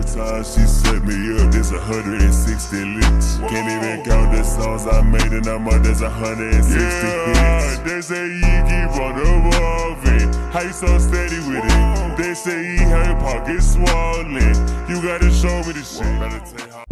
time she set me up, there's 160 licks. Can't even count the songs I made, and I'm up, there's 160 hits. They say Yeat keep on evolving, how you so steady with it? They say he had pockets swollen, you gotta show me the shit.